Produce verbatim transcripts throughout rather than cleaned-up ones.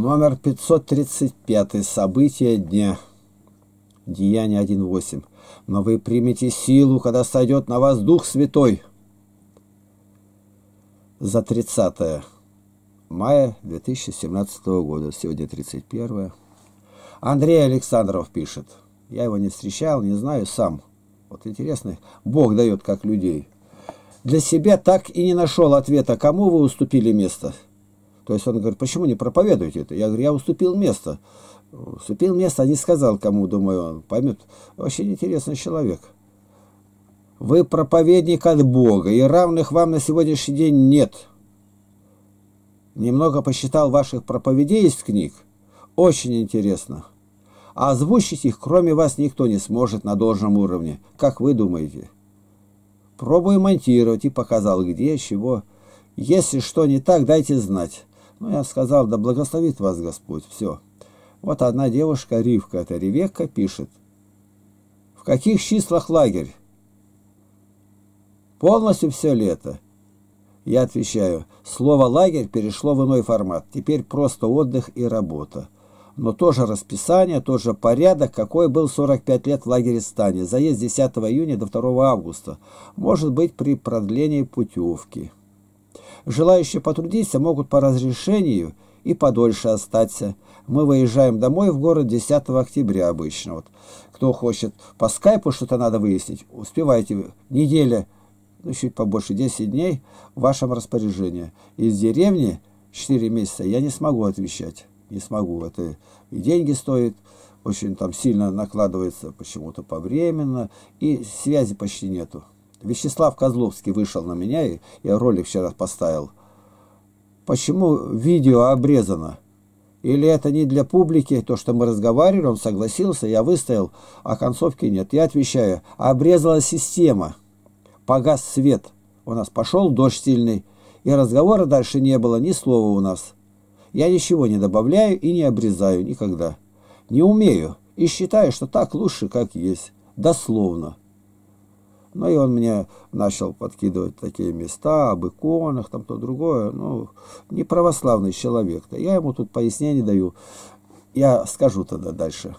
Номер пятьсот тридцать пять. События дня. Деяние один восемь. Но вы примете силу, когда сойдет на вас Дух Святой. За тридцатое мая две тысячи семнадцатого года. Сегодня тридцать первое. Андрей Александров пишет. Я его не встречал, не знаю сам. Вот интересно, Бог дает как людей. Для себя так и не нашел ответа, кому вы уступили место. То есть он говорит, почему не проповедуете это? Я говорю, я уступил место. Уступил место, а не сказал кому, думаю, он поймет. Очень интересный человек. Вы проповедник от Бога, и равных вам на сегодняшний день нет. Немного посчитал ваших проповедей из книг. Очень интересно. А озвучить их, кроме вас, никто не сможет на должном уровне. Как вы думаете? Пробую монтировать и показал, где, чего. Если что не так, дайте знать. Ну, я сказал, да благословит вас Господь. Все. Вот одна девушка, Ривка, это Ревекка, пишет. В каких числах лагерь? Полностью все лето. Я отвечаю, слово «лагерь» перешло в иной формат. Теперь просто отдых и работа. Но тоже расписание, тот же порядок, какой был сорок пять лет в лагере Стане. Заезд с десятого июня до второго августа. Может быть, при продлении путевки. Желающие потрудиться могут по разрешению и подольше остаться. Мы выезжаем домой в город десятого октября обычно. Вот. Кто хочет по скайпу что-то надо выяснить, успевайте. Неделя, ну чуть побольше, десять дней в вашем распоряжении. Из деревни четыре месяца я не смогу отвечать. Не смогу. Это и деньги стоит, очень там сильно накладывается почему-то повременно, и связи почти нету. Вячеслав Козловский вышел на меня, и я ролик вчера поставил. Почему видео обрезано? Или это не для публики, то, что мы разговаривали, он согласился, я выставил, а концовки нет. Я отвечаю, обрезала система, погас свет. У нас пошел дождь сильный, и разговора дальше не было, ни слова у нас. Я ничего не добавляю и не обрезаю никогда. Не умею и считаю, что так лучше, как есть. Дословно. Ну и он мне начал подкидывать такие места, об иконах, там то другое. Ну, не православный человек-то. Я ему тут пояснений даю. Я скажу тогда дальше.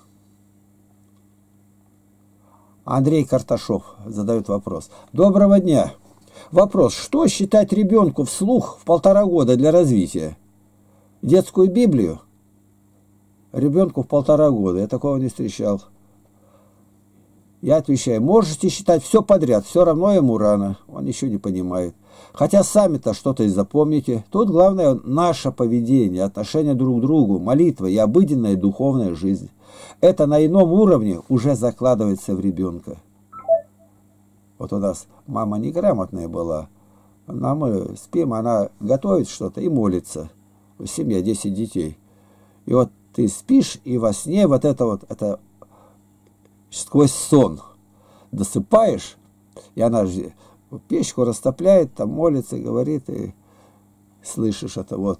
Андрей Карташов задает вопрос. Доброго дня. Вопрос. Что считать ребенку вслух в полтора года для развития? Детскую Библию? Ребенку в полтора года. Я такого не встречал. Я отвечаю, можете считать все подряд, все равно ему рано. Он ничего не понимает. Хотя сами-то что-то и запомните. Тут главное наше поведение, отношение друг к другу, молитва и обыденная духовная жизнь. Это на ином уровне уже закладывается в ребенка. Вот у нас мама неграмотная была. А мы спим, она готовит что-то и молится. Семья, десять детей. И вот ты спишь, и во сне вот это вот, это сквозь сон досыпаешь, и она же печку растопляет, там молится, говорит, и слышишь это вот.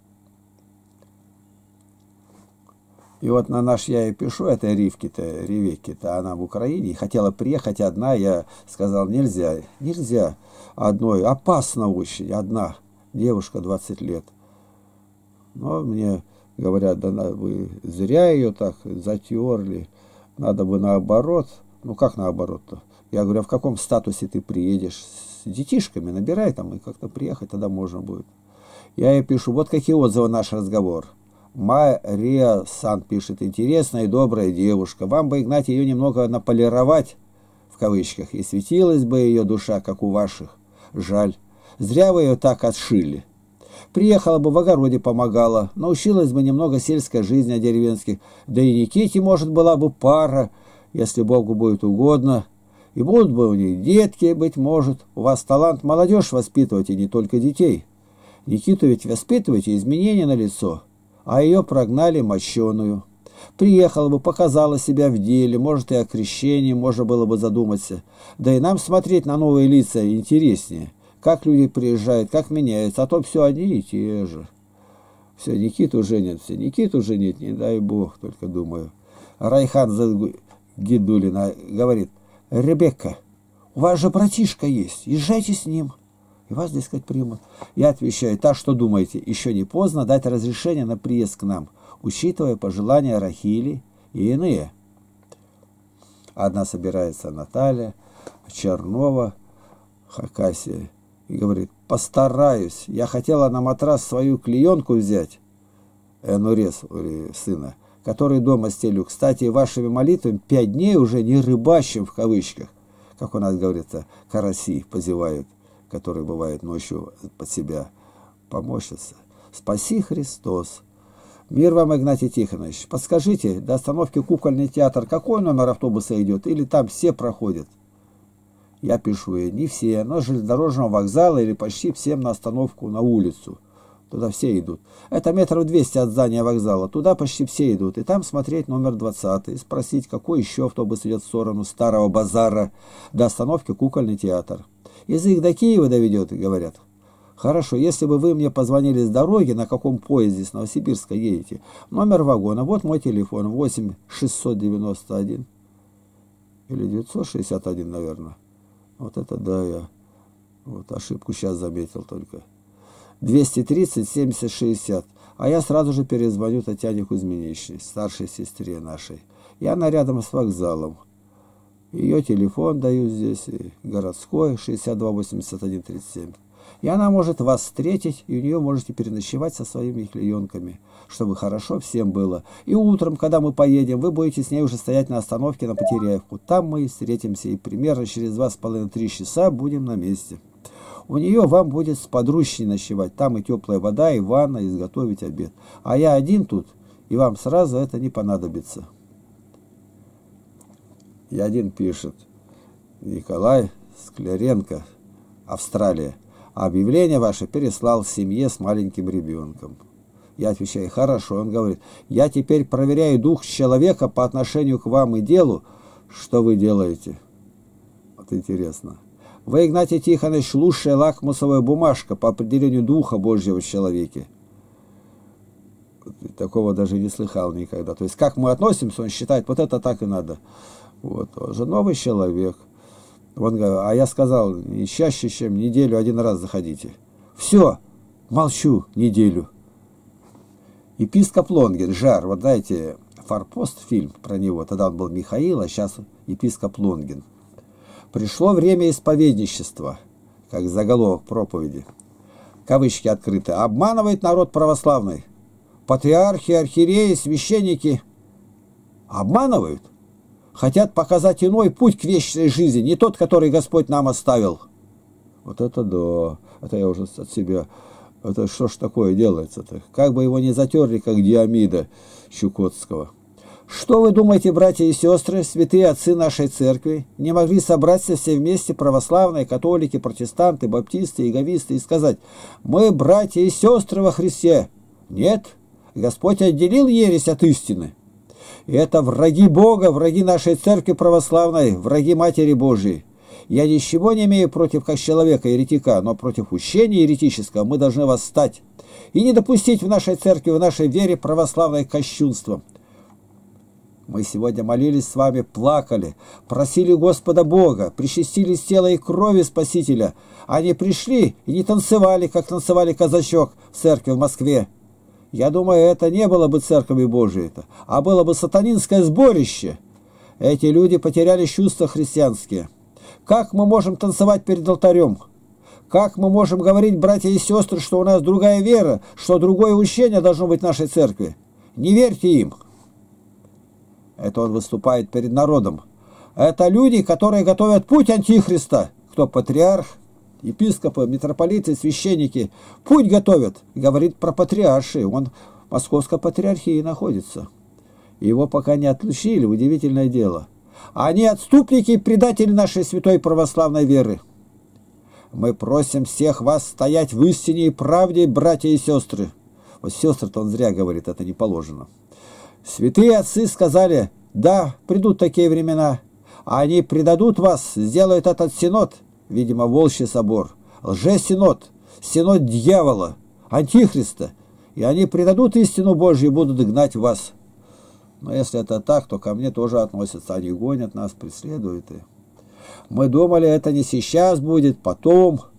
И вот на наш я и пишу, это Ривки-то, Ревекки-то, она в Украине, и хотела приехать одна, я сказал, нельзя, нельзя одной, опасно очень, одна девушка, двадцать лет. Но мне говорят, да вы зря ее так затерли, надо бы наоборот. Ну как наоборот-то? Я говорю, а в каком статусе ты приедешь? С детишками набирай там, и как-то приехать тогда можно будет. Я ей пишу, вот какие отзывы наш разговор. Мария Сан пишет, интересная и добрая девушка. Вам бы, Игнатий, ее немного наполировать, в кавычках, и светилась бы ее душа, как у ваших. Жаль. Зря вы ее так отшили. Приехала бы в огороде, помогала, научилась бы немного сельской жизни о деревенских, да и Никите, может, была бы пара, если Богу будет угодно, и будут бы у них детки, быть может. У вас талант молодежь воспитывать, и не только детей. Никиту ведь воспитываете, изменения на лицо, а ее прогнали мощеную. Приехала бы, показала себя в деле, может, и о крещении можно было бы задуматься, да и нам смотреть на новые лица интереснее. Как люди приезжают, как меняются, а то все одни и те же. Все, Никиту женят, все, Никиту женить, не дай Бог, только думаю. Райхан Гидулина говорит, Ребекка, у вас же братишка есть, езжайте с ним. И вас, дескать, примут. Я отвечаю: так что думаете, еще не поздно дать разрешение на приезд к нам, учитывая пожелания Рахили и иные. Одна собирается Наталья, Чернова, Хакасия, и говорит: постараюсь, я хотела на матрас свою клеенку взять, Энурез, сына, который дома стелю. Кстати, вашими молитвами пять дней уже не рыбачим, в кавычках, как у нас говорится, караси позевают, которые бывают ночью под себя помощятся. Спаси Христос. Мир вам, Игнатий Тихонович. Подскажите, до остановки Кукольный театр какой номер автобуса идет? Или там все проходят? Я пишу ей: не все, но с железнодорожного вокзала или почти всем на остановку, на улицу. Туда все идут. Это метров двести от здания вокзала. Туда почти все идут. И там смотреть номер двадцатый. Спросить, какой еще автобус идет в сторону Старого базара до остановки Кукольный театр. Язык до Киева доведет, говорят. Хорошо, если бы вы мне позвонили с дороги, на каком поезде с Новосибирска едете, номер вагона, вот мой телефон, восемь шестьсот девяносто один или девятьсот шестьдесят один, наверное. Вот это да, я вот ошибку сейчас заметил только. двести тридцать семьдесят шестьдесят. А я сразу же перезвоню Татьяне Кузьминичне, старшей сестре нашей. И она рядом с вокзалом. Ее телефон даю здесь, городской, шестьдесят два восемьдесят один тридцать семь. И она может вас встретить, и у нее можете переночевать со своими клеенками, чтобы хорошо всем было. И утром, когда мы поедем, вы будете с ней уже стоять на остановке на Потеряевку. Там мы и встретимся, и примерно через два с половиной-три часа будем на месте. У нее вам будет сподручнее ночевать. Там и теплая вода, и ванна, и изготовить обед. А я один тут, и вам сразу это не понадобится. И один пишет: Николай Скляренко, Австралия. Объявление ваше переслал семье с маленьким ребенком. Я отвечаю: хорошо. Он говорит: я теперь проверяю дух человека по отношению к вам и делу, что вы делаете. Вот интересно. Вы, Игнатий Тихонович, лучшая лакмусовая бумажка по определению духа Божьего в человеке. Такого даже не слыхал никогда. То есть, как мы относимся, он считает, вот это так и надо. Вот, он же новый человек. Он говорит: а я сказал, не чаще, чем неделю один раз заходите. Все, молчу неделю. Епископ Лонгин, Жар, вот знаете, «Форпост» фильм про него, тогда он был Михаил, а сейчас епископ Лонгин. Пришло время исповедничества, как заголовок проповеди. Кавычки открыты. Обманывает народ православный. Патриархи, архиереи, священники обманывают. Хотят показать иной путь к вечной жизни, не тот, который Господь нам оставил. Вот это да. Это я уже от себя... Это что ж такое делается-то? Как бы его не затерли, как Диомида Чукотского. Что вы думаете, братья и сестры, святые отцы нашей церкви, не могли собраться все вместе, православные, католики, протестанты, баптисты, иеговисты, и сказать: мы братья и сестры во Христе? Нет. Господь отделил ересь от истины. И это враги Бога, враги нашей церкви православной, враги Матери Божией. Я ничего не имею против как человека, еретика, но против учения еретического мы должны восстать и не допустить в нашей церкви, в нашей вере православное кощунство. Мы сегодня молились с вами, плакали, просили Господа Бога, причастились тела и крови Спасителя. Они пришли и не танцевали, как танцевали казачок в церкви в Москве. Я думаю, это не было бы церковью Божией, а было бы сатанинское сборище. Эти люди потеряли чувства христианские. Как мы можем танцевать перед алтарем? Как мы можем говорить, братья и сестры, что у нас другая вера, что другое учение должно быть в нашей церкви? Не верьте им. Это он выступает перед народом. Это люди, которые готовят путь антихриста. Кто патриарх, епископы, митрополиты, священники. Путь готовят. Говорит про патриарши. Он в Московской патриархии находится. Его пока не отлучили. Удивительное дело. Они отступники и предатели нашей святой православной веры. Мы просим всех вас стоять в истине и правде, братья и сестры. Вот сестры-то он зря говорит, это не положено. Святые отцы сказали: да, придут такие времена, а они предадут вас, сделают этот синод, видимо, Волчий собор, лже-синод, синод дьявола, антихриста, и они предадут истину Божью и будут гнать вас. Но если это так, то ко мне тоже относятся, они гонят нас, преследуют. И мы думали, это не сейчас будет, потом.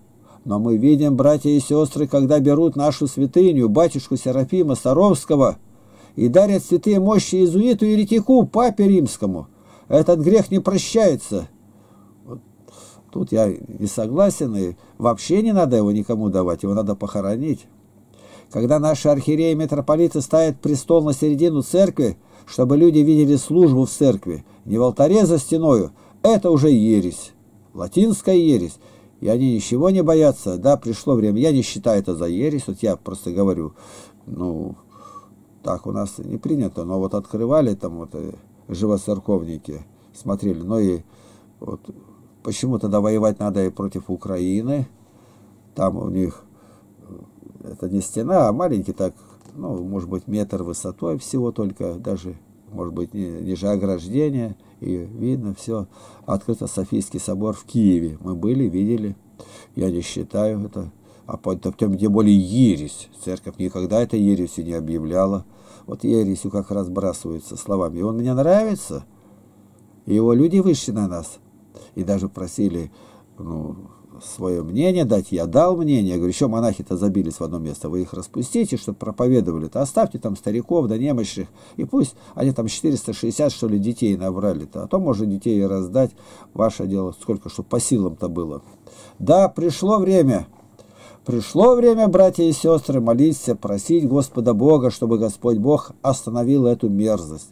Но мы видим, братья и сестры, когда берут нашу святыню, батюшку Серафима Саровского, и дарят святые мощи иезуиту-еретику, папе римскому. Этот грех не прощается. Вот. Тут я не согласен, и вообще не надо его никому давать, его надо похоронить. Когда наши архиереи и митрополиты ставят престол на середину церкви, чтобы люди видели службу в церкви, не в алтаре за стеною, это уже ересь, латинская ересь. И они ничего не боятся. Да, пришло время. Я не считаю это за ересь, вот я просто говорю, ну, так у нас не принято, но вот открывали там вот живоцерковники, смотрели, ну и вот почему тогда воевать надо и против Украины, там у них это не стена, а маленький так, ну, может быть, метр высотой всего только, даже, может быть, ниже ограждения, и видно все. Открыто Софийский собор в Киеве. Мы были, видели. Я не считаю это. А потом, тем более, ересь. Церковь никогда этой ересью не объявляла. Вот ересью как разбрасываются словами. И он мне нравится. И его люди вышли на нас. И даже просили, ну, свое мнение дать. Я дал мнение. Я говорю, еще монахи-то забились в одно место. Вы их распустите, чтобы проповедовали-то. Оставьте там стариков да немощных. И пусть они там четыреста шестьдесят, что ли, детей набрали-то. А то можно детей и раздать. Ваше дело, сколько, чтобы по силам-то было. Да, пришло время. Пришло время, братья и сестры, молиться, просить Господа Бога, чтобы Господь Бог остановил эту мерзость.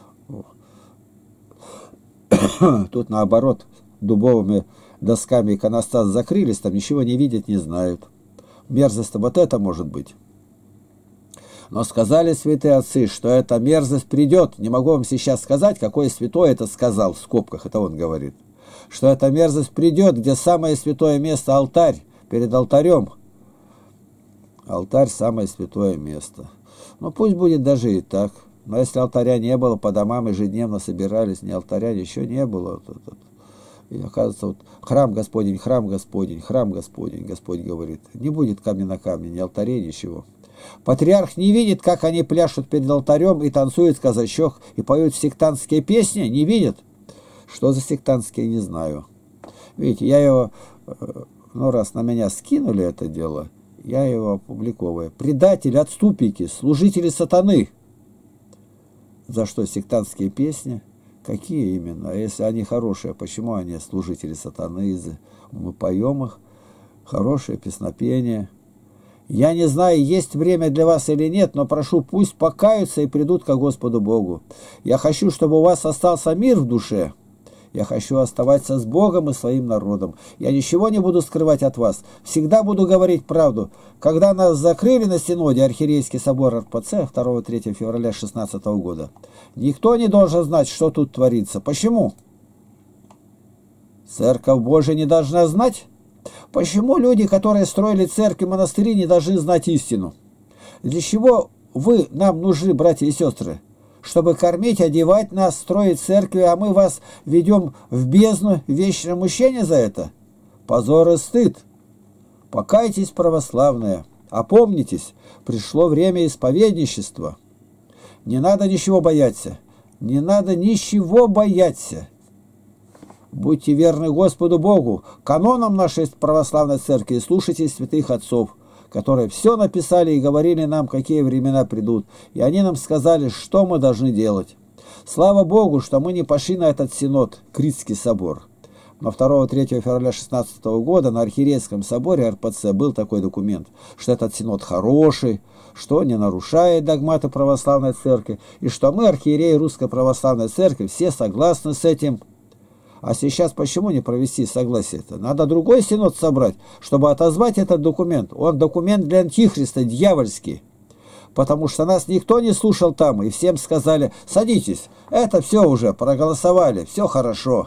Тут наоборот, дубовыми досками иконостас закрылись, там ничего не видят, не знают. Мерзость-то вот это может быть. Но сказали святые отцы, что эта мерзость придет. Не могу вам сейчас сказать, какой святой это сказал, в скобках, это он говорит. Что эта мерзость придет, где самое святое место алтарь, перед алтарем. Алтарь самое святое место. Ну пусть будет даже и так. Но если алтаря не было, по домам ежедневно собирались, ни алтаря еще не было. И оказывается, вот, храм Господень, храм Господень, храм Господень, Господь говорит, не будет камня на камне, ни алтарей, ничего. Патриарх не видит, как они пляшут перед алтарем и танцуют казачок, и поют сектантские песни, не видит. Что за сектантские, не знаю. Видите, я его, ну раз на меня скинули это дело, я его опубликовываю. Предатели, отступники, служители сатаны. За что сектантские песни? Какие именно? А если они хорошие, почему они служители сатаны? Мы поем их. Хорошее песнопение. Я не знаю, есть время для вас или нет, но прошу, пусть покаются и придут ко Господу Богу. Я хочу, чтобы у вас остался мир в душе. Я хочу оставаться с Богом и своим народом. Я ничего не буду скрывать от вас. Всегда буду говорить правду. Когда нас закрыли на Синоде, Архиерейский собор эр пэ цэ второго-третьего февраля шестнадцатого года, никто не должен знать, что тут творится. Почему? Церковь Божия не должна знать? Почему люди, которые строили церкви и монастыри, не должны знать истину? Для чего вы нам нужны, братья и сестры? Чтобы кормить, одевать нас, строить церкви, а мы вас ведем в бездну, в вечное мучение за это? Позор и стыд. Покайтесь, православные, опомнитесь, пришло время исповедничества. Не надо ничего бояться, не надо ничего бояться. Будьте верны Господу Богу, канонам нашей православной церкви, и слушайте святых отцов, которые все написали и говорили нам, какие времена придут. И они нам сказали, что мы должны делать. Слава Богу, что мы не пошли на этот синод, Критский собор. Но второго-третьего февраля шестнадцатого года на Архиерейском соборе эр пэ цэ был такой документ, что этот синод хороший, что не нарушает догматы православной церкви, и что мы, архиереи Русской Православной Церкви, все согласны с этим. А сейчас почему не провести согласие-то? Надо другой синод собрать, чтобы отозвать этот документ. Он документ для антихриста, дьявольский. Потому что нас никто не слушал там, и всем сказали, садитесь, это все уже, проголосовали, все хорошо.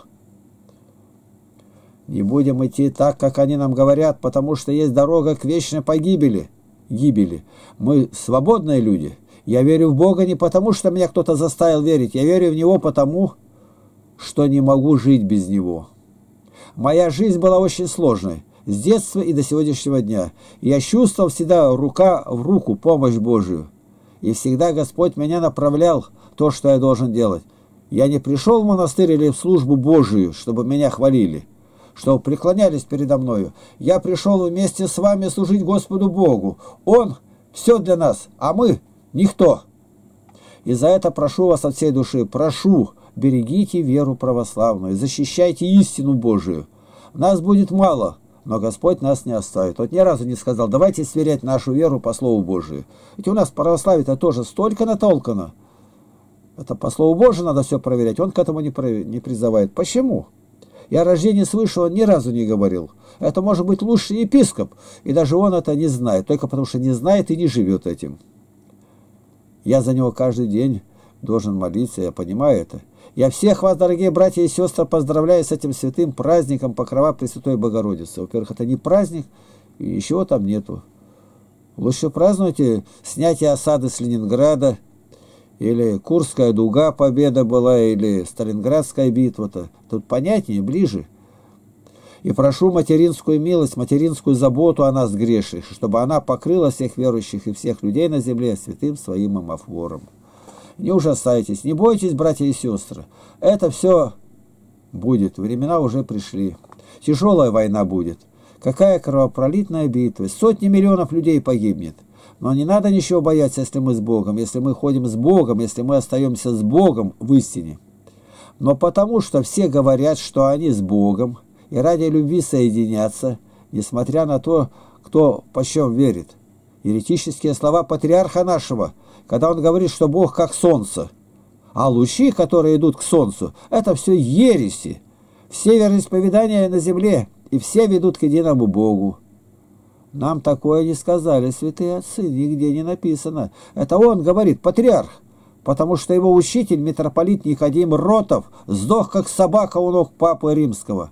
Не будем идти так, как они нам говорят, потому что есть дорога к вечной погибели. Гибели. Мы свободные люди. Я верю в Бога не потому, что меня кто-то заставил верить, я верю в Него потому, что не могу жить без Него. Моя жизнь была очень сложной, с детства и до сегодняшнего дня. Я чувствовал всегда рука в руку помощь Божию. И всегда Господь меня направлял то, что я должен делать. Я не пришел в монастырь или в службу Божию, чтобы меня хвалили. что преклонялись передо мною. Я пришел вместе с вами служить Господу Богу. Он все для нас, а мы никто. И за это прошу вас от всей души, прошу, берегите веру православную, защищайте истину Божию. Нас будет мало, но Господь нас не оставит. Вот ни разу не сказал, давайте сверять нашу веру по Слову Божию. Ведь у нас в православии-то тоже столько натолкано. Это по Слову Божию надо все проверять. Он к этому не, про... не призывает. Почему? Я о рождении свыше он ни разу не говорил. Это может быть лучший епископ. И даже он это не знает. Только потому что не знает и не живет этим. Я за него каждый день должен молиться. Я понимаю это. Я всех вас, дорогие братья и сестры, поздравляю с этим святым праздником Покрова Пресвятой Богородицы. Во-первых, это не праздник, и ничего там нету. Лучше празднуйте снятие осады с Ленинграда, или Курская дуга победа была, или Сталинградская битва-то. Тут понятнее, ближе. И прошу материнскую милость, материнскую заботу о нас грешных, чтобы она покрыла всех верующих и всех людей на земле святым своим омофором. Не ужасайтесь, не бойтесь, братья и сестры. Это все будет, времена уже пришли. Тяжелая война будет. Какая кровопролитная битва. Сотни миллионов людей погибнет. Но не надо ничего бояться, если мы с Богом, если мы ходим с Богом, если мы остаемся с Богом в истине. Но потому что все говорят, что они с Богом, и ради любви соединятся, несмотря на то, кто почем верит. Еретические слова патриарха нашего, когда он говорит, что Бог как солнце, а лучи, которые идут к солнцу, это все ереси. Все вероисповедания на земле, и все ведут к единому Богу. Нам такое не сказали святые отцы, нигде не написано. Это он говорит, патриарх, потому что его учитель, митрополит Никодим Ротов, сдох как собака у ног папы римского.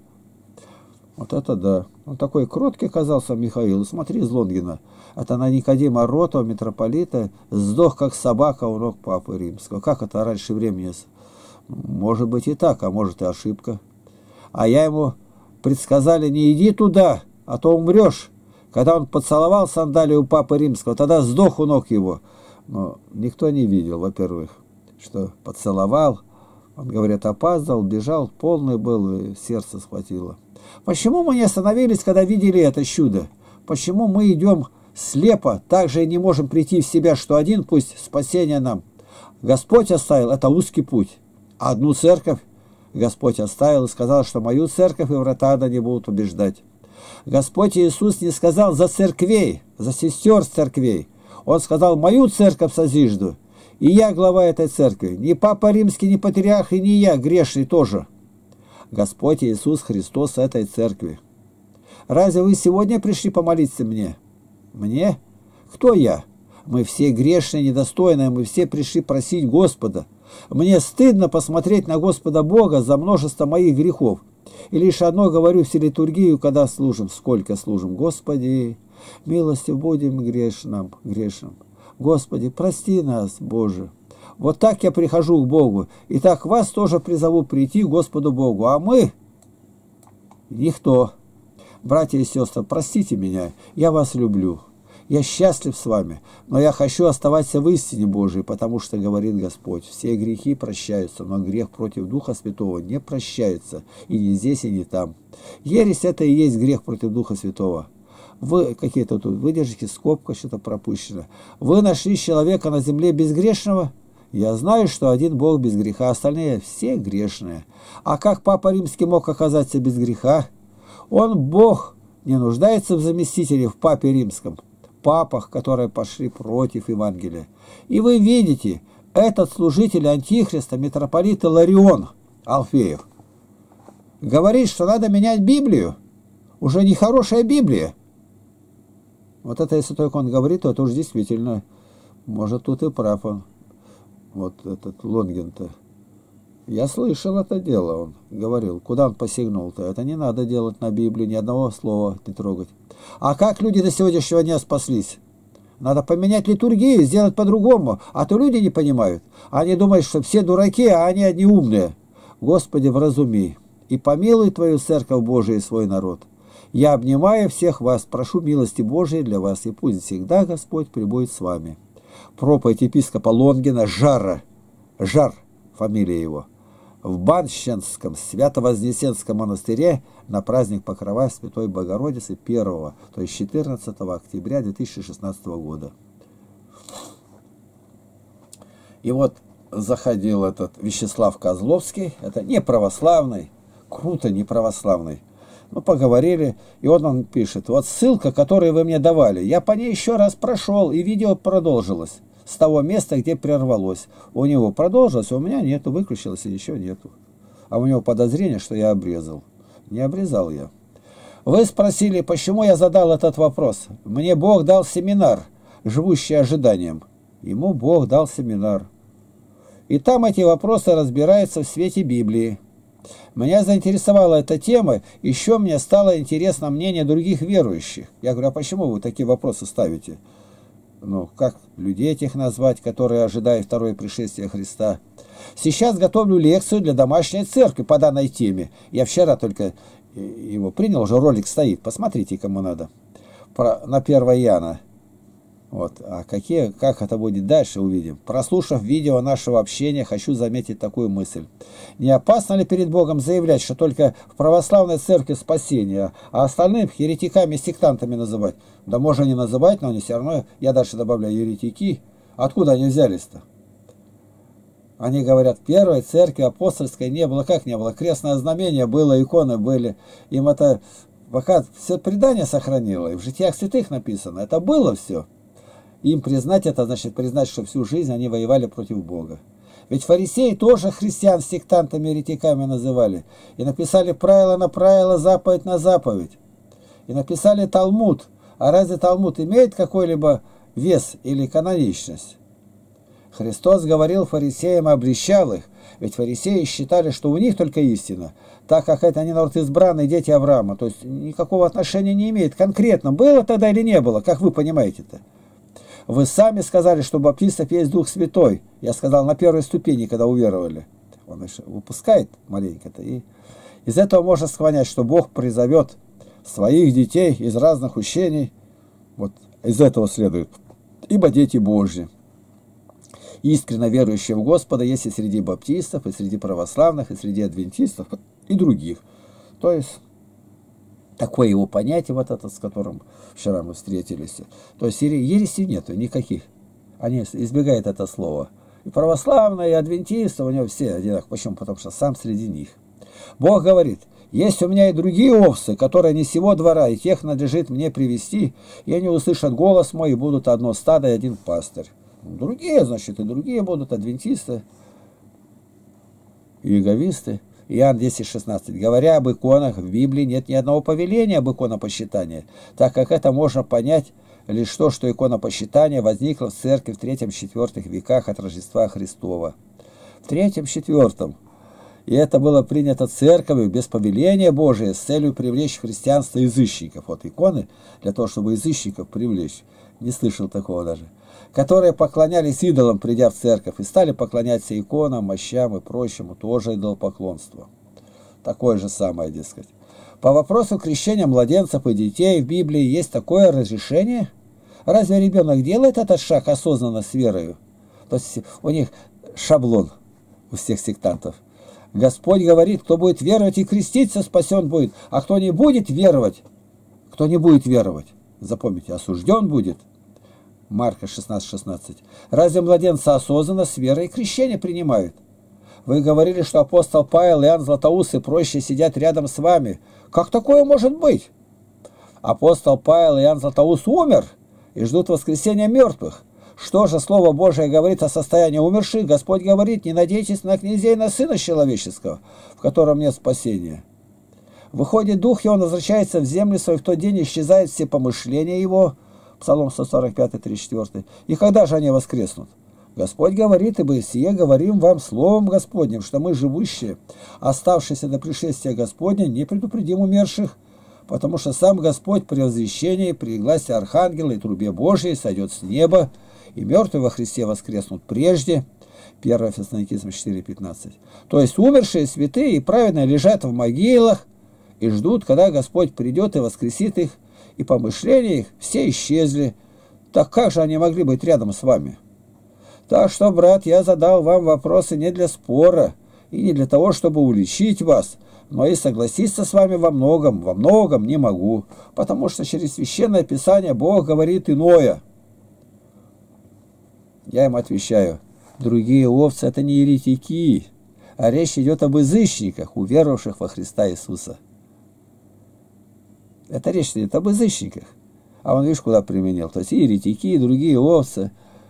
Вот это да. Он такой кроткий оказался Михаил. Смотри, из Лонгина. Это на Никодима Ротова, митрополита, сдох как собака у ног папы римского. Как это раньше времени? Может быть и так, а может и ошибка. А я ему предсказали, не иди туда, а то умрешь. Когда он поцеловал сандалию у папы римского, тогда сдох у ног его. Но никто не видел, во-первых, что поцеловал. Он, говорит, опаздывал, бежал, полный был, и сердце схватило. Почему мы не остановились, когда видели это чудо? Почему мы идем слепо, также и не можем прийти в себя, что один путь спасения нам Господь оставил, это узкий путь. А одну церковь Господь оставил и сказал, что мою церковь и врата ада не будут убеждать. Господь Иисус не сказал за церквей, за сестер церквей. Он сказал, мою церковь созижду. И я глава этой церкви. Ни Папа Римский, ни Патриарх, и не я, грешный тоже. Господь Иисус Христос этой церкви. Разве вы сегодня пришли помолиться мне? Мне? Кто я? Мы все грешные, недостойные, мы все пришли просить Господа. Мне стыдно посмотреть на Господа Бога за множество моих грехов. И лишь одно говорю все литургию, когда служим, сколько служим. Господи, милостив будем грешным, грешным. Господи, прости нас, Боже. Вот так я прихожу к Богу. И так вас тоже призову прийти к Господу Богу. А мы никто. Братья и сестры, простите меня, я вас люблю. Я счастлив с вами, но я хочу оставаться в истине Божией, потому что, говорит Господь, все грехи прощаются, но грех против Духа Святого не прощается, и не здесь, и не там. Ересь – это и есть грех против Духа Святого. Вы какие-то тут выдержки, скобка, что-то пропущено. Вы нашли человека на земле безгрешного? Я знаю, что один Бог без греха, остальные все грешные. А как Папа Римский мог оказаться без греха? Он, Бог, не нуждается в заместителе, в Папе Римском, папах, которые пошли против Евангелия. И вы видите, этот служитель Антихриста, митрополит Иларион Алфеев, говорит, что надо менять Библию. Уже не хорошая Библия. Вот это, если только он говорит, то это уж действительно, может, тут и прав он. Вот этот Лонгин-то. Я слышал это дело, он говорил. Куда он посягнул-то? Это не надо делать на Библии, ни одного слова не трогать. А как люди до сегодняшнего дня спаслись? Надо поменять литургию, сделать по-другому. А то люди не понимают. Они думают, что все дураки, а они одни умные. Господи, вразуми и помилуй Твою церковь Божию и свой народ. Я обнимаю всех вас, прошу милости Божией для вас, и пусть всегда Господь пребудет с вами. Проповедь епископа Лонгина Жара. Жар, фамилия его. в Банщенском Свято-Вознесенском монастыре на праздник Покрова Святой Богородицы первого, то есть четырнадцатого октября две тысячи шестнадцатого года. И вот заходил этот Вячеслав Козловский, это не православный, круто не православный. Мы поговорили, и вот он пишет: вот ссылка, которую вы мне давали, я по ней еще раз прошел, и видео продолжилось с того места, где прервалось. У него продолжилось, а у меня нету, выключилось и ничего нету. А у него подозрение, что я обрезал. Не обрезал я. Вы спросили, почему я задал этот вопрос. Мне Бог дал семинар, живущий ожиданием. Ему Бог дал семинар. И там эти вопросы разбираются в свете Библии. Меня заинтересовала эта тема, еще мне стало интересно мнение других верующих. Я говорю, а почему вы такие вопросы ставите? Ну, как людей этих назвать, которые ожидают второе пришествие Христа? Сейчас готовлю лекцию для домашней церкви по данной теме. Я вчера только его принял, уже ролик стоит, посмотрите, кому надо. Про, на первое Иоанна. Вот. А какие, как это будет дальше, увидим. Прослушав видео нашего общения, хочу заметить такую мысль. Не опасно ли перед Богом заявлять, что только в православной церкви спасение, а остальных еретиками и сектантами называть? Да можно не называть, но они все равно, я дальше добавляю, еретики. Откуда они взялись-то? Они говорят, первой церкви апостольской не было. Как не было? Крестное знамение было, иконы были. Им это пока все предание сохранило. И в житиях святых написано. Это было все. Им признать это, значит признать, что всю жизнь они воевали против Бога. Ведь фарисеи тоже христиан сектантами, еретиками называли. И написали правило на правило, заповедь на заповедь. И написали Талмуд. А разве Талмуд имеет какой-либо вес или каноничность? Христос говорил фарисеям, обличал их. Ведь фарисеи считали, что у них только истина. Так как это они народ избранные, дети Авраама. То есть никакого отношения не имеет. Конкретно было тогда или не было, как вы понимаете-то? Вы сами сказали, что у баптистов есть Дух Святой. Я сказал, на первой ступени, когда уверовали. Он еще выпускает маленько-то. И из этого можно склонять, что Бог призовет своих детей из разных учений. Вот из этого следует. Ибо дети Божьи. Искренне верующие в Господа есть и среди баптистов, и среди православных, и среди адвентистов, и других. То есть такое его понятие, вот это, с которым вчера мы встретились. То есть ереси нету никаких. Они избегают это слова. И православные, и адвентисты, у него все одинаковые. Почему? Потому что сам среди них. Бог говорит, есть у меня и другие овцы, которые не сего двора, и тех надлежит мне привести, и они услышат голос мой, и будут одно стадо и один пастырь. Другие, значит, и другие будут адвентисты, и иеговисты. Иоанн десять шестнадцать. Говоря об иконах, в Библии нет ни одного повеления об иконопочитании, так как это можно понять лишь то, что иконопочитание возникло в церкви в третьем-четвертых веках от Рождества Христова. В третьем-четвертом. И это было принято церковью без повеления Божия с целью привлечь в христианство язычников. Вот иконы для того, чтобы язычников привлечь. Не слышал такого даже. Которые поклонялись идолам, придя в церковь, и стали поклоняться иконам, мощам и прочему, тоже идолопоклонство. Такое же самое, дескать. По вопросу крещения младенцев и детей в Библии есть такое разрешение? Разве ребенок делает этот шаг осознанно с верою? То есть у них шаблон у всех сектантов. Господь говорит, кто будет веровать и креститься, спасен будет, а кто не будет веровать, кто не будет веровать, запомните, осужден будет. Марка шестнадцать шестнадцать. Разве младенцы осознанно с верой крещение принимают? Вы говорили, что апостол Павел, Иоанн Златоуст и прочие сидят рядом с вами. Как такое может быть? Апостол Павел и Иоанн Златоуст умер и ждут воскресения мертвых. Что же Слово Божие говорит о состоянии умерших? Господь говорит, не надейтесь на князей, на Сына Человеческого, в котором нет спасения. Выходит дух, и он возвращается в землю свою, в тот день исчезают все помышления его. Псалом сто сорок пять, тридцать четыре. И когда же они воскреснут? Господь говорит, ибо сие говорим вам словом Господним, что мы, живущие, оставшиеся до пришествия Господня, не предупредим умерших, потому что сам Господь при возвещении, при гласе архангела и трубе Божией сойдет с неба, и мертвые во Христе воскреснут прежде. первое Фессалоникийцам четыре пятнадцать. То есть умершие святые и праведные лежат в могилах и ждут, когда Господь придет и воскресит их, и помышления их все исчезли. Так как же они могли быть рядом с вами? Так что, брат, я задал вам вопросы не для спора. и не для того, чтобы уличить вас, но и согласиться с вами во многом, во многом не могу, потому что через Священное Писание Бог говорит иное. Я им отвечаю: другие овцы — это не еретики, а речь идет об язычниках, уверовавших во Христа Иисуса. Это речь идет об язычниках. А он, видишь, куда применил. То есть и еретики, и другие овцы.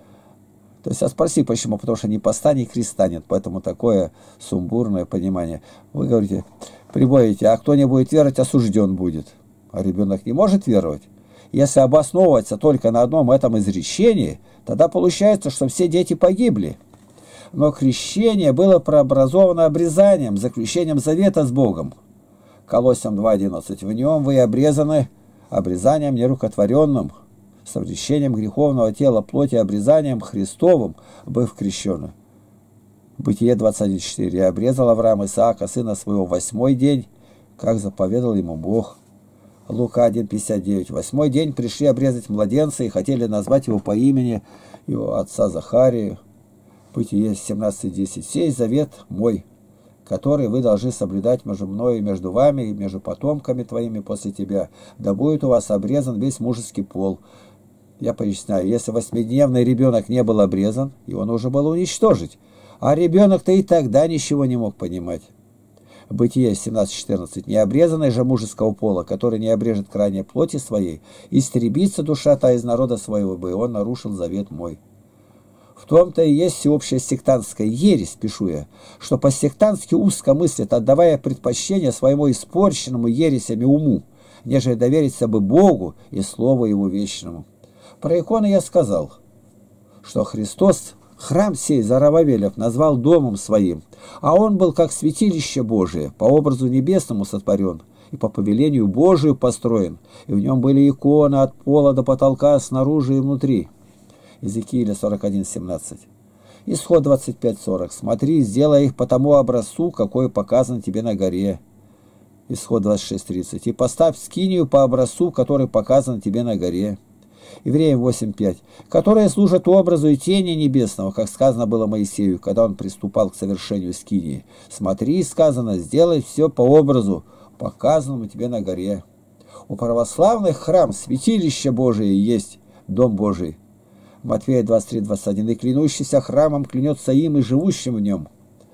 То есть, а спроси, почему? Потому что ни поста, ни креста нет. Поэтому такое сумбурное понимание. Вы говорите, приводите, а кто не будет веровать, осужден будет. А ребенок не может веровать. Если обосновываться только на одном этом изречении, тогда получается, что все дети погибли. Но крещение было прообразовано обрезанием, заключением завета с Богом. Колоссям два одиннадцать. В нем вы обрезаны обрезанием нерукотворенным, совращением греховного тела плоти, обрезанием Христовым, быв крещены. Бытие двадцать один четыре. И обрезал Авраам Исаака, сына своего, восьмой день, как заповедал ему Бог. Лука один пятьдесят девять. Восьмой день пришли обрезать младенца и хотели назвать его по имени его отца Захарию. Бытие семнадцать десять. Сей завет мой, который вы должны соблюдать между мною и между вами, и между потомками твоими после тебя, да будет у вас обрезан весь мужеский пол. Я поясняю, если восьмидневный ребенок не был обрезан, его нужно было уничтожить, а ребенок-то и тогда ничего не мог понимать. Бытие семнадцать четырнадцать. Необрезанный же мужеского пола, который не обрежет крайней плоти своей, истребится душа та из народа своего, бы, и он нарушил завет мой. В том-то и есть всеобщая сектантская ересь, пишу я, что по-сектантски узко мыслят, отдавая предпочтение своему испорченному ересями уму, нежели довериться бы Богу и Слову Его вечному. Про иконы я сказал, что Христос храм сей Зарававелев назвал домом своим, а он был как святилище Божие, по образу небесному сотворен и по повелению Божию построен, и в нем были иконы от пола до потолка снаружи и внутри. Иезекииля сорок один семнадцать. Исход двадцать пять сорок. Смотри, сделай их по тому образцу, какой показан тебе на горе. Исход двадцать шесть тридцать. И поставь скинию по образцу, который показан тебе на горе. Евреям восемь пять. Которые служат образу и тени небесного, как сказано было Моисею, когда он приступал к совершению скинии. Смотри, сказано, сделай все по образу, показанному тебе на горе. У православных храм, святилище Божие есть, дом Божий. Матфея двадцать три двадцать один. И клянущийся храмом клянется им и живущим в нем.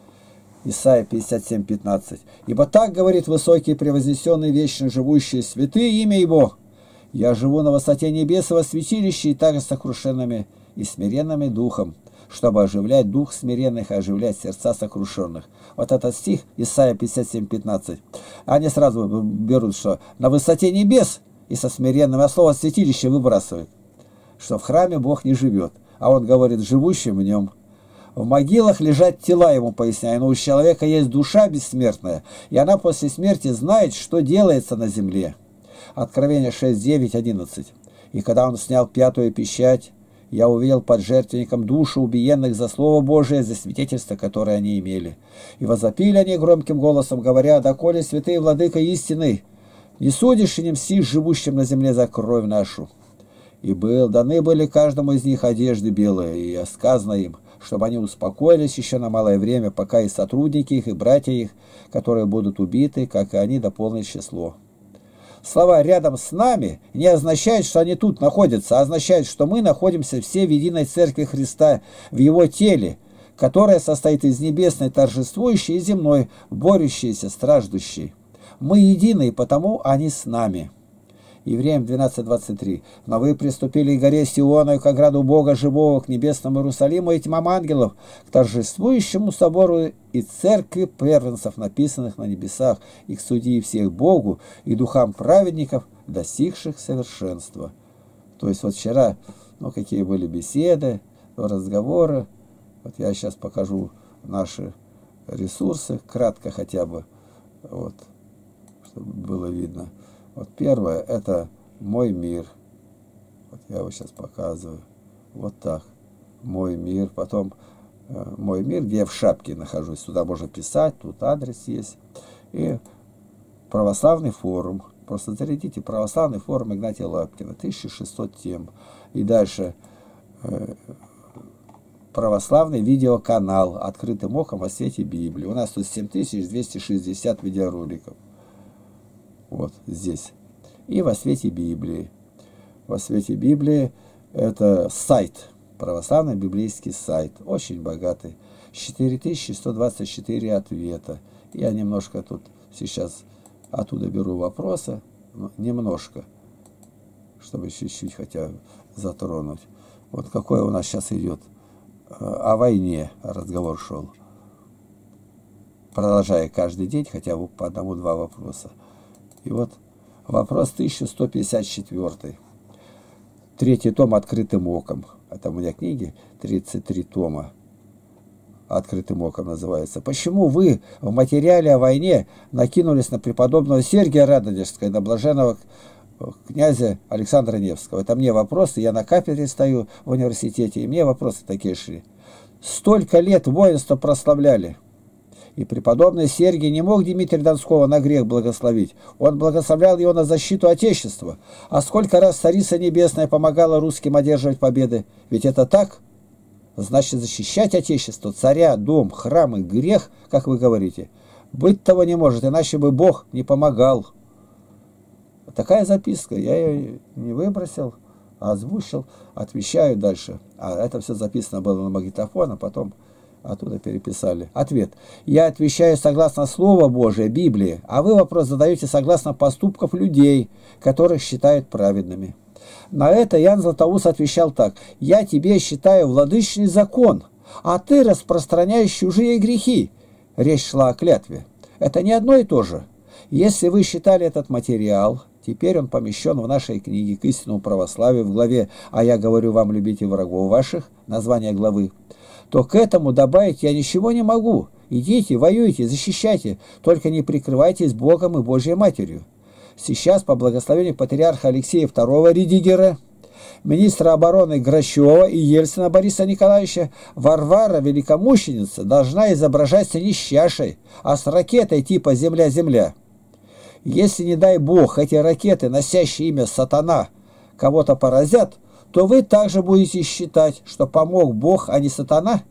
Исайя пятьдесят семь пятнадцать. Ибо так говорит высокий, превознесенный, вечно живущий, святые имя Его. Я живу на высоте небес во святилище, и также сокрушенными и смиренными духом, чтобы оживлять дух смиренных и оживлять сердца сокрушенных. Вот этот стих, Исайя пятьдесят семь пятнадцать. Они сразу берут, что на высоте небес и со смиренным, а слово святилище выбрасывают, что в храме Бог не живет, а он говорит живущим в нем. В могилах лежат тела, ему поясняю, но у человека есть душа бессмертная, и она после смерти знает, что делается на земле. Откровение шесть девять одиннадцать. И когда он снял пятую печать, я увидел под жертвенником души убиенных за Слово Божие, за свидетельство, которое они имели. И возопили они громким голосом, говоря: «Доколе, святый владыка истины, не судишь и не мстишь живущим на земле за кровь нашу». И был, даны были каждому из них одежды белые, и сказано им, чтобы они успокоились еще на малое время, пока и сотрудники их, и братья их, которые будут убиты, как и они, дополнят число. Слова «рядом с нами» не означает, что они тут находятся, а означает, что мы находимся все в единой Церкви Христа, в Его теле, которое состоит из небесной торжествующей и земной, борющейся, страждущей. Мы едины, и потому они с нами. Евреям двенадцать двадцать три. Но вы приступили к горе Сиону, к ограду Бога живого, к небесному Иерусалиму и тьмам ангелов, к торжествующему собору и церкви первенцев, написанных на небесах, и к судьи всех Богу и духам праведников, достигших совершенства. То есть вот вчера, ну какие были беседы, разговоры. Вот я сейчас покажу наши ресурсы, кратко хотя бы, вот, чтобы было видно. Вот первое, это «Мой мир». Вот я его сейчас показываю. Вот так. «Мой мир». Потом э, «Мой мир», где я в шапке нахожусь. Сюда можно писать, тут адрес есть. И православный форум. Просто зарядите православный форум Игнатия Лапкина. тысяча шестьсот тем. И дальше э, православный видеоканал «Открытым оком» о свете Библии. У нас тут семь тысяч двести шестьдесят видеороликов. Вот здесь. И во свете Библии. Во свете Библии это сайт, православный библейский сайт, очень богатый. четыре тысячи сто двадцать четыре ответа. Я немножко тут сейчас оттуда беру вопросы, немножко, чтобы чуть-чуть хотя затронуть. Вот какой у нас сейчас идет о войне разговор шел. Продолжая каждый день хотя бы по одному-два вопроса. И вот вопрос тысяча сто пятьдесят четыре. Третий том «Открытым оком». Это у меня книги, тридцать три тома. «Открытым оком» называется. Почему вы в материале о войне накинулись на преподобного Сергия Радонежского и на блаженного князя Александра Невского? Это мне вопросы, я на кафедре стою в университете, и мне вопросы такие шли. Столько лет воинство прославляли. И преподобный Сергий не мог Дмитрия Донского на грех благословить. Он благословлял его на защиту Отечества. А сколько раз Царица Небесная помогала русским одерживать победы? Ведь это так? Значит, защищать Отечество, царя, дом, храмы, грех, как вы говорите. Быть того не может, иначе бы Бог не помогал. Такая записка. Я ее не выбросил, а озвучил. Отвечаю дальше. А это все записано было на магнитофон, а потом оттуда переписали. Ответ. Я отвечаю согласно Слову Божие, Библии, а вы вопрос задаете согласно поступков людей, которых считают праведными. На это Иоанн Златоуст отвечал так. Я тебе считаю владычный закон, а ты распространяешь чужие грехи. Речь шла о клятве. Это не одно и то же. Если вы считали этот материал, теперь он помещен в нашей книге «К истинному православию» в главе «А я говорю вам, любите врагов ваших», название главы, то к этому добавить я ничего не могу. Идите, воюйте, защищайте, только не прикрывайтесь Богом и Божьей Матерью. Сейчас, по благословению патриарха Алексея второго Ридигера, министра обороны Грачева и Ельцина Бориса Николаевича, Варвара, великомученица, должна изображаться не с чашей, а с ракетой типа «Земля-Земля». Если, не дай Бог, эти ракеты, носящие имя Сатана, кого-то поразят, то вы также будете считать, что помог Бог, а не Сатана.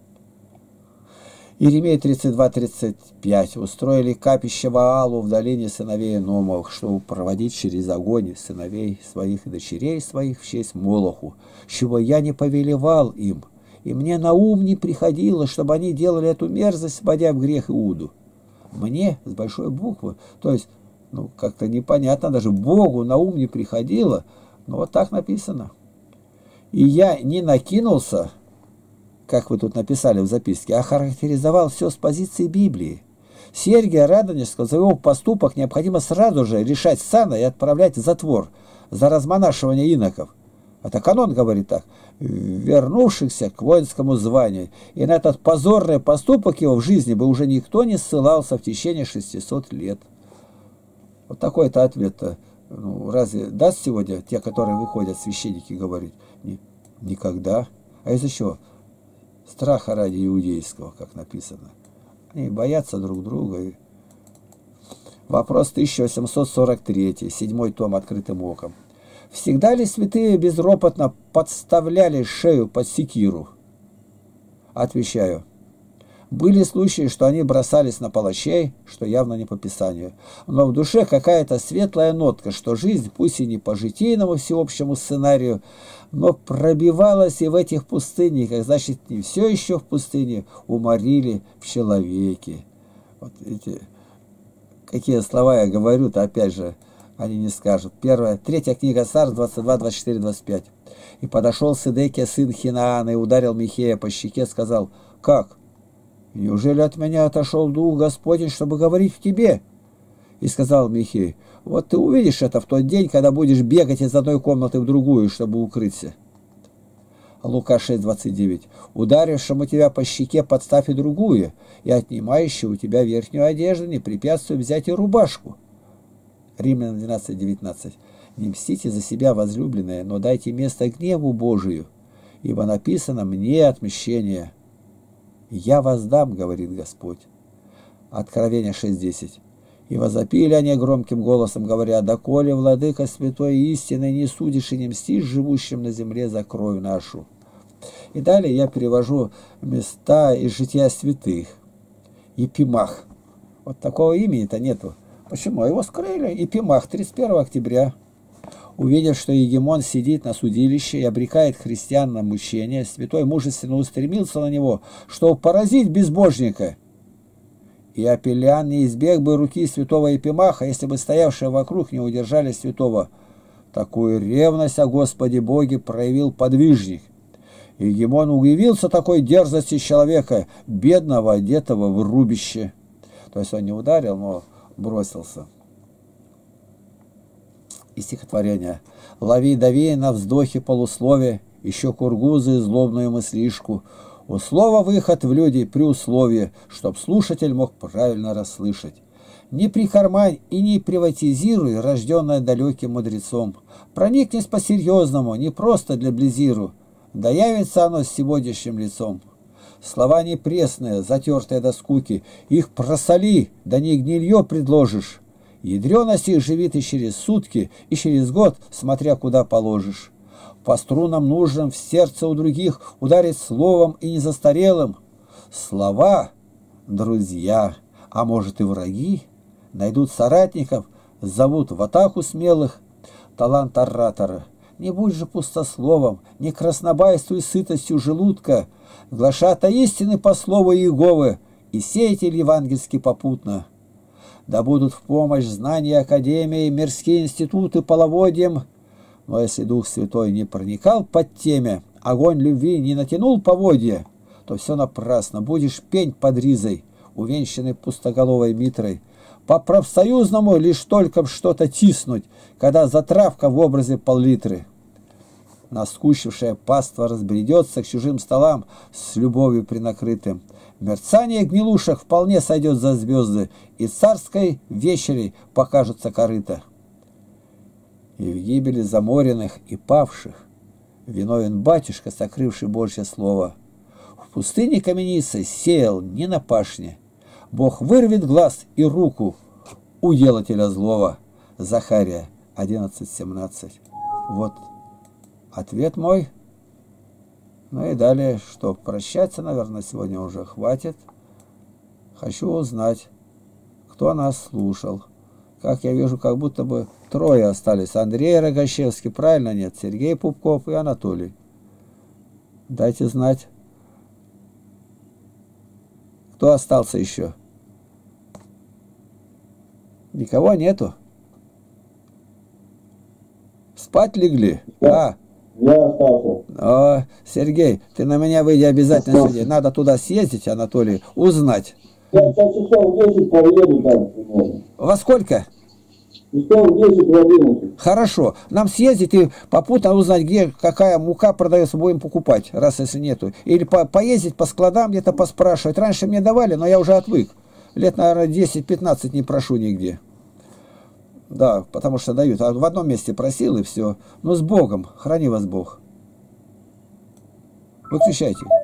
Иеремия тридцать два тридцать пять. Устроили капище Ваалу в долине сыновей Номовых, чтобы проводить через огонь сыновей своих и дочерей своих в честь Молоху, чего я не повелевал им, и мне на ум не приходило, чтобы они делали эту мерзость, сводя в грех Иуду. Мне, с большой буквы, то есть, ну, как-то непонятно, даже Богу на ум не приходило, но вот так написано. И я не накинулся, как вы тут написали в записке, а характеризовал все с позиции Библии. Сергия Радонежского за его поступок необходимо сразу же решать сана и отправлять в затвор за размонашивание иноков. Это канон говорит так, вернувшихся к воинскому званию. И на этот позорный поступок его в жизни бы уже никто не ссылался в течение шестисот лет. Вот такой-то ответ-то. Ну, разве даст сегодня те, которые выходят, священники, говорить? Никогда. А из-за чего? Страха ради иудейского, как написано. Они боятся друг друга. Вопрос тысяча восемьсот сорок три, седьмой том «Открытым оком». Всегда ли святые безропотно подставляли шею под секиру? Отвечаю. Были случаи, что они бросались на палачей, что явно не по Писанию. Но в душе какая-то светлая нотка, что жизнь, пусть и не по житийному всеобщему сценарию, но пробивалась и в этих пустынниках. Значит, не все еще в пустыне уморили в человеке. Вот эти, какие слова я говорю-то, опять же, они не скажут. Первая, третья книга Царств, двадцать два, двадцать четыре, двадцать пять. «И подошел Сидекия, сын Хинаана, и ударил Михея по щеке, сказал, как? Неужели от меня отошел Дух Господень, чтобы говорить в тебе?» И сказал Михей, вот ты увидишь это в тот день, когда будешь бегать из одной комнаты в другую, чтобы укрыться. Лука шесть, двадцать девять. Ударившему тебя по щеке подставь и другую, и отнимающему у тебя верхнюю одежду не препятствуй взять и рубашку. Римлянам двенадцать, девятнадцать. Не мстите за себя, возлюбленные, но дайте место гневу Божию, ибо написано «мне отмщение». «Я воздам», говорит Господь. Откровение шесть, десять. «И возопили они громким голосом, говоря, доколе, владыка святой истины, не судишь и не мстишь живущим на земле за кровь нашу». И далее я перевожу места из жития святых. Епимах. Вот такого имени-то нету. Почему? Его скрыли. Епимах, тридцать первого октября. Увидев, что Егемон сидит на судилище и обрекает христиан на мучение, святой мужественно устремился на него, чтобы поразить безбожника. И Апеллян не избег бы руки святого Епимаха, если бы стоявшие вокруг не удержали святого. Такую ревность о Господе Боге проявил подвижник. Егемон удивился такой дерзости человека, бедного, одетого в рубище. То есть он не ударил, но бросился. И стихотворение. «Лови, дави на вздохе полусловие, еще кургузы злобную мыслишку. У слова выход в люди при условии, чтоб слушатель мог правильно расслышать. Не прикармань и не приватизируй, рожденное далеким мудрецом. Проникнись по-серьезному, не просто для близиру, да явится оно с сегодняшним лицом. Слова не пресные, затертые до скуки, их просоли, да не гнилье предложишь. Ядреность их живит и через сутки, и через год, смотря куда положишь. По струнам нужным в сердце у других ударить словом и незастарелым. Слова, друзья, а может и враги, найдут соратников, зовут в атаку смелых. Талант оратора. Не будь же пустословом, не краснобайствуй сытостью желудка, глашата истины по слову Иеговы и сеятель евангельски попутно. Да будут в помощь знания академии, мирские институты половодьем. Но если Дух Святой не проникал под теме, огонь любви не натянул поводья, то все напрасно, будешь пень под ризой, увенчанный пустоголовой митрой. По профсоюзному лишь только что-то тиснуть, когда затравка в образе пол-литры. Наскучившая паства разбредется к чужим столам с любовью принакрытым. Мерцание гнилушек вполне сойдет за звезды, и царской вечерей покажутся корыта. И в гибели заморенных и павших виновен батюшка, сокрывший Божье слово. В пустыне каменистой сеял не на пашне. Бог вырвет глаз и руку у делателя злого. Захария одиннадцать семнадцать. Вот ответ мой. Ну и далее, что прощаться, наверное, сегодня уже хватит. Хочу узнать, кто нас слушал. Как я вижу, как будто бы трое остались. Андрей Рогощевский, правильно, нет? Сергей Пупков и Анатолий. Дайте знать, кто остался еще. Никого нету. Спать легли? А. Я остался. О, Сергей, ты на меня выйди обязательно сегодня. Надо туда съездить, Анатолий, узнать. Я сейчас часов десять проеду там. Во сколько? Часов десять в одиннадцать. Хорошо. Нам съездить и попутно узнать, где какая мука продается, будем покупать, раз если нету. Или по поездить по складам, где-то поспрашивать. Раньше мне давали, но я уже отвык. Лет, наверное, десять-пятнадцать не прошу нигде. Да, потому что дают. А в одном месте просил и все. Ну, с Богом. Храни вас Бог. Выключайте.